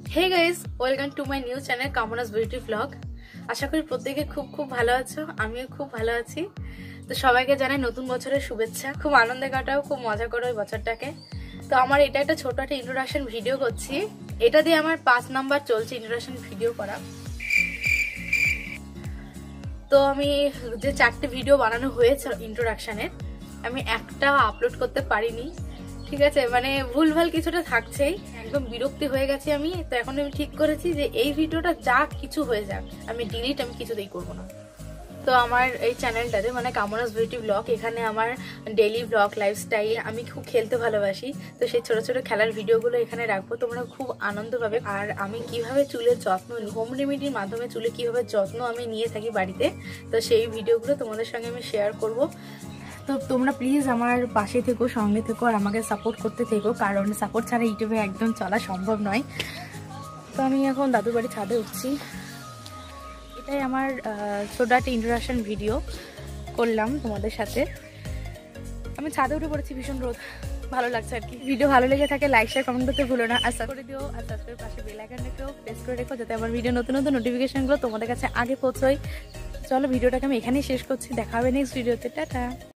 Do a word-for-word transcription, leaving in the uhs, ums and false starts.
Hey guys, welcome to my new channel Kamona's Beauty Vlog. আশা করি প্রত্যেকে খুব খুব ভালো আছো, আমিও খুব ভালো আছি। তো সবাইকে জানাই নতুন বছরের শুভেচ্ছা। খুব আনন্দে কাটাও, খুব মজা করো এই বছরটাকে। তো আমার এটা একটা ছোট একটা ইন্ট্রোডাকশন ভিডিও করছি। এটা দিয়ে আমার পাঁচ নাম্বার চলছে ইন্ট্রোডাকশন ভিডিও করা। তো আমি যে চারটে ভিডিও বানানো হয়েছে ইন্ট্রোডাকশনের, আমি একটা আপলোড করতে পারিনি। ঠিক আছে, মানে ভুলভাল কিছুটা থাকছেই, একদম বিরক্তি হয়ে গেছি আমি। তো এখন আমি ঠিক করেছি যে এই ভিডিওটা যা কিছু হয়ে যাক আমি ডিলিট আমি কিছুতেই করবো না। তো আমার এই চ্যানেলটাতে মানে কামনাস বিউটি ব্লগ, এখানে আমার ডেইলি ব্লগ, লাইফস্টাইল, আমি খুব খেলতে ভালোবাসি। তো সেই ছোট ছোট খেলার ভিডিওগুলো এখানে রাখবো, তোমরা খুব আনন্দ পাবে। আর আমি কিভাবে চুলের যত্ন, হোম রেমেডির মাধ্যমে চুলে কিভাবে যত্ন আমি নিয়ে থাকি বাড়িতে, তো সেই ভিডিওগুলো তোমাদের সঙ্গে আমি শেয়ার করব। তো তোমরা প্লিজ আমার পাশে থেকো, সঙ্গে থেকো, আর আমাকে সাপোর্ট করতে থেকো, কারণ সাপোর্ট ছাড়া ইউটিউবে একদম চলা সম্ভব নয়। তো আমি এখন দাদুর বাড়ি ছাদে উঠছি। এটাই আমার ছোট একটা ইন্ট্রোডাকশন ভিডিও করলাম তোমাদের সাথে। আমি ছাদে উঠে পড়েছি, ভীষণ রোদ, ভালো লাগছে আর কি। ভিডিও ভালো লেগে থাকে লাইক শেয়ার কমেন্ট করতে ভুলো না, আর সাবস্ক্রাইব করে দিও। আর সাবস্ক্রাইব পাশে বেল আইকনটাকেও প্রেস করে রেখো, যাতে আমার ভিডিও নতুন নতুন নোটিফিকেশনগুলো তোমাদের কাছে আগে পৌঁছয়। চলো ভিডিওটাকে আমি এখানেই শেষ করছি, দেখা হবে নেক্সট ভিডিওতে। টাটা।